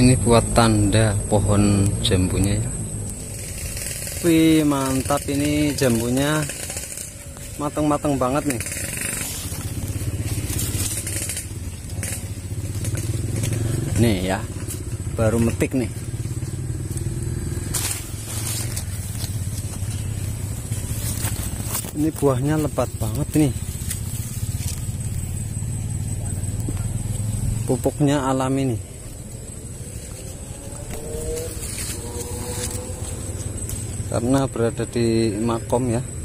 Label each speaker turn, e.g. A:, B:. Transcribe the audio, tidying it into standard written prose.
A: Ini buat tanda pohon jambunya ya. Wih, mantap, ini jambunya mateng-mateng banget nih. Nih ya, baru metik nih. Ini buahnya lebat banget nih. Pupuknya alami nih. Karena berada di makom ya.